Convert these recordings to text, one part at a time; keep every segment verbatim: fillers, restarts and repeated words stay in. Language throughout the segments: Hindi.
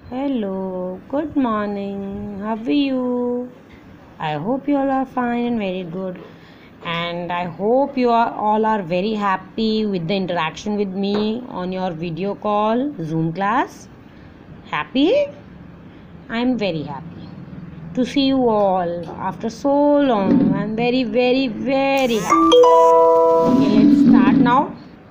Hello, good morning. How are you? I hope you all are fine and very good. And I hope you are all are very happy with the interaction with me on your video call Zoom class. Happy? I am very happy to see you all after so long. I am very, very, very happy. Okay, let's start now.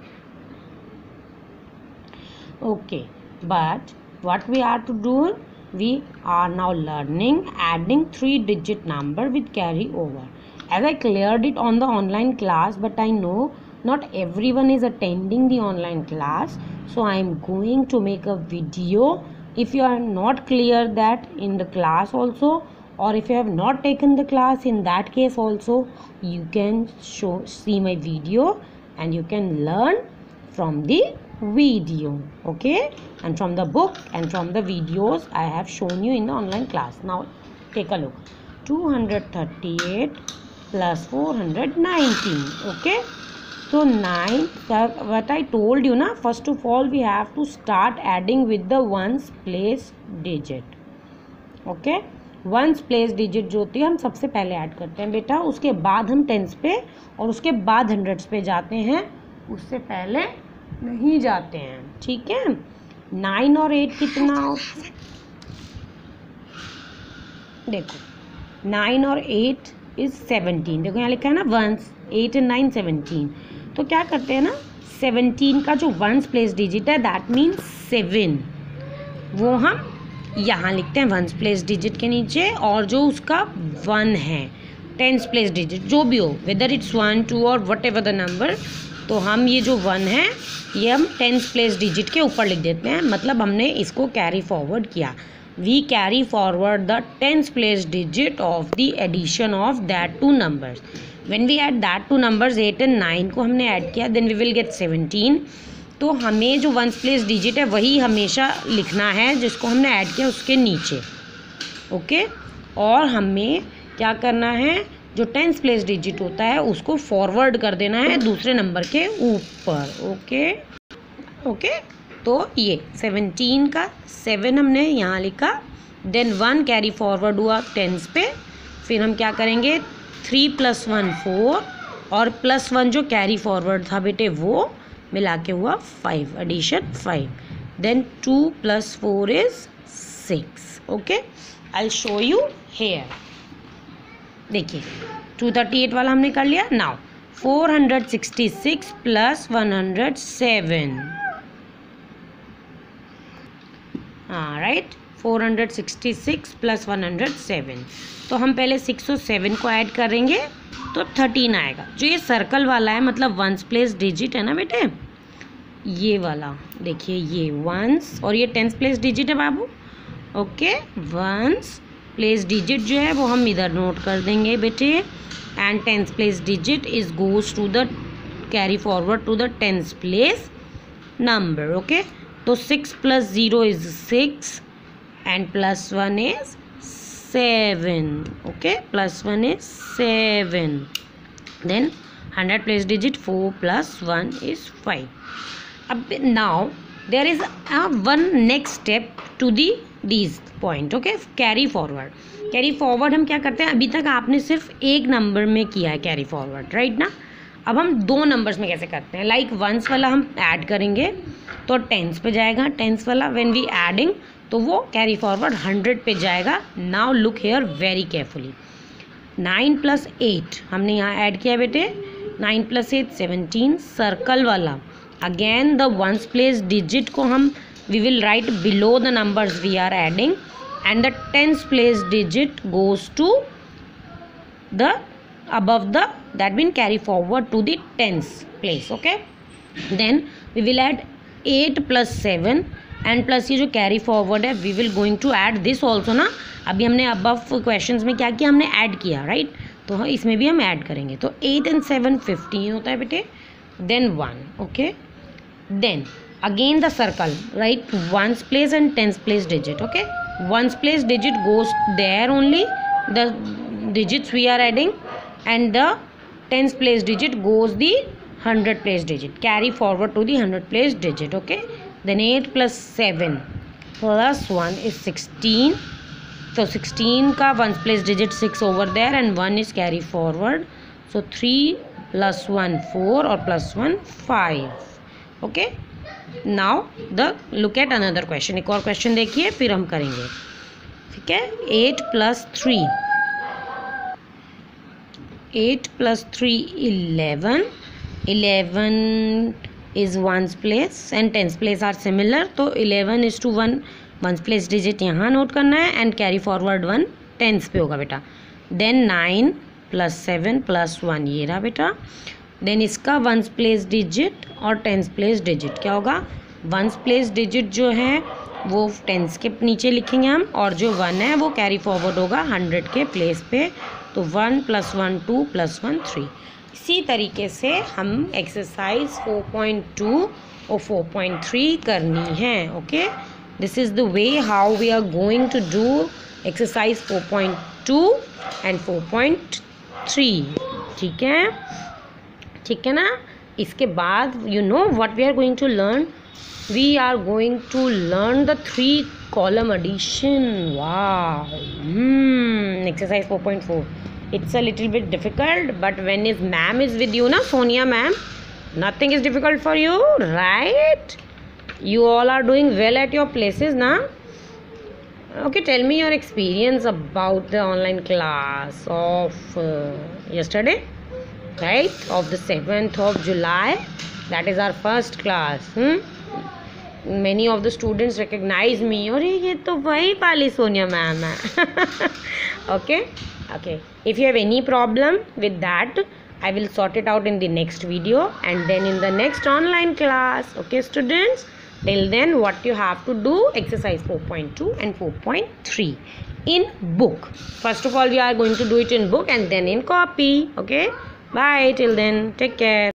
Okay, but what we are to do, we are now learning adding three digit number with carry over. As I cleared it on the online class, but I know not everyone is attending the online class, so I am going to make a video. If you are not clear that in the class also, or if you have not taken the class, in that case also you can show see my video and you can learn from the video, okay, and from the book and from the videos I have shown you in the online class. Now take a look. Two hundred thirty-eight plus four hundred nineteen. Okay, so nine, what I told you na, first of all we have to start adding with the ones place digit. Okay, ones place digit जो होती है हम सबसे पहले ऐड करते हैं बेटा, उसके बाद हम टेंस पे और उसके बाद हंड्रेड्स पे जाते हैं, उससे पहले नहीं जाते हैं. ठीक है, नाइन और एट कितना, देखो नाइन और एट इज सेवनटीन. देखो यहाँ लिखा है ना ones, eight and nine seventeen. तो क्या करते हैं ना, सेवनटीन का जो वंस प्लेस डिजिट है दैट मीन्स सेवन, वो हम यहाँ लिखते हैं वंस प्लेस डिजिट के नीचे, और जो उसका वन है टेंस प्लेस डिजिट जो भी हो, वेदर इट्स वन टू और वट एवर द नंबर, तो हम ये जो वन है ये हम टेंस प्लेस डिजिट के ऊपर लिख देते हैं. मतलब हमने इसको कैरी फॉरवर्ड किया. We carry forward the tens place digit of the addition of that two numbers. When we add that two numbers eight and nine को हमने ऐड किया, then we will get seventeen. तो हमें जो वंस प्लेस डिजिट है वही हमेशा लिखना है जिसको हमने ऐड किया उसके नीचे. ओके, और हमें क्या करना है, जो टेंस प्लेस डिजिट होता है उसको फॉरवर्ड कर देना है दूसरे नंबर के ऊपर. ओके ओके, तो ये सेवनटीन का सेवन हमने यहाँ लिखा, देन वन कैरी फॉरवर्ड हुआ टेंस पे. फिर हम क्या करेंगे, थ्री प्लस वन फोर, और प्लस वन जो कैरी फॉरवर्ड था बेटे वो मिला के हुआ five, addition five. Then two plus four is six. Okay, I will show you here. देखिए टू थर्टी एट वाला हमने कर लिया. Now four hundred sixty six plus one hundred seven. हाँ right, four hundred sixty six plus one hundred seven. तो हम पहले सिक्स और सेवन को ऐड करेंगे तो थर्टीन आएगा. जो ये सर्कल वाला है मतलब वंस प्लेस डिजिट है ना बेटे, ये वाला देखिए, ये वंस और ये टेंस प्लेस डिजिट है बाबू. ओके, वंस प्लेस डिजिट जो है वो हम इधर नोट कर देंगे बेटे, and tens place digit is goes to the carry forward to the tens place number. Okay, तो six plus zero is six and plus one is seven. Okay, plus one is seven. Then hundred place digit four plus one is five. अब now there is a one next step to the these point. Okay, carry forward. Carry forward हम क्या करते हैं, अभी तक आपने सिर्फ एक नंबर में किया है कैरी फॉरवर्ड, राइट ना. अब हम दो नंबर्स में कैसे करते हैं, लाइक like वंस वाला हम ऐड करेंगे तो टेंस पे जाएगा, टेंस वाला व्हेन वी एडिंग तो वो कैरी फॉरवर्ड हंड्रेड पे जाएगा. Now look here very carefully. Nine plus eight हमने यहाँ ऐड किया बेटे, nine plus eight seventeen. Circle वाला again the ones place digit को हम we will write below the numbers we are adding, and the tens place digit goes to the above the, that mean carry forward to the tens place. Okay, then we will add eight plus seven and plus ये जो carry forward है we will going to add this also ना. अभी हमने above questions में क्या किया, हमने add किया, right, तो हाँ इसमें भी हम add करेंगे. तो eight and seven fifteen होता है बेटे, then one. Okay, then again the circle, right, ones place and tens place digit. Okay, ones place digit goes there only, the digits we are adding, and the tens place digit goes the hundred place digit, carry forward to the hundred place digit. Okay, then eight plus seven plus one is sixteen. So sixteen का ones place digit six over there and one is carry forward. So three plus one four or plus one five. Okay. Now the look at another question. एक और question देखिए फिर हम करेंगे. ठीक है. eight plus three. eight plus three eleven. eleven is ones place and tens place are similar. तो eleven is to one ones place digit यहाँ नोट करना है and carry forward one tens पे होगा बेटा. Then nine plus seven plus one ये रहा बेटा. Then इसका ones place digit और tens place digit क्या होगा. ones place digit जो है वो tens के नीचे लिखेंगे हम और जो one है वो carry forward होगा hundred के place पे. तो one plus one two plus one three. इसी तरीके से हम एक्सरसाइज four point two और four point three करनी है. Okay, this is the way how we are going to do exercise four point two and four point three. ठीक है, ठीक है ना. इसके बाद you know what we are going to learn. We are going to learn the three column addition. वाह, exercise four point four. It's a little bit difficult, but when is ma'am is with you, na Sonia ma'am, nothing is difficult for you, right? You all are doing well at your places, na? Okay, tell me your experience about the online class of uh, yesterday, right? Of the seventh of July. That is our first class. Hmm? Many of the students recognize me. अरे ये तो वही पाली सोनिया मैम है. Okay. Okay, if you have any problem with that, I will sort it out in the next video and then in the next online class. Okay students, till then what you have to do, exercise four point two and four point three in book. First of all we are going to do it in book and then in copy. Okay, bye till then, take care.